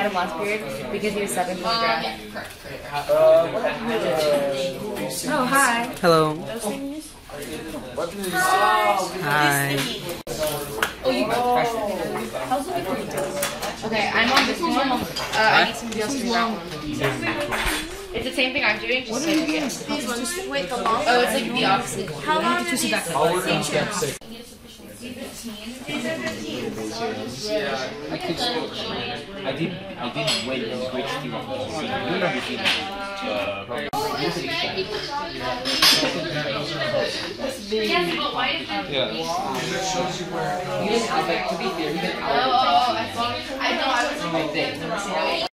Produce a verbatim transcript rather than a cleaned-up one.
him last period because he was subbing for the draft. Oh, hi. Hello. Those things? Hi. Oh, you How's the week doing? Okay, I'm on this one. Uh, I need somebody else to do that one. It's the same thing I'm doing, just like again. These ones. Wait, the long Oh, it's like the opposite. How long are these? I'll work on step six. I did. I did wait in which team of the team. You remember the team? Yeah. Even Albert, to be fair, even Albert. Oh, I know. I was like,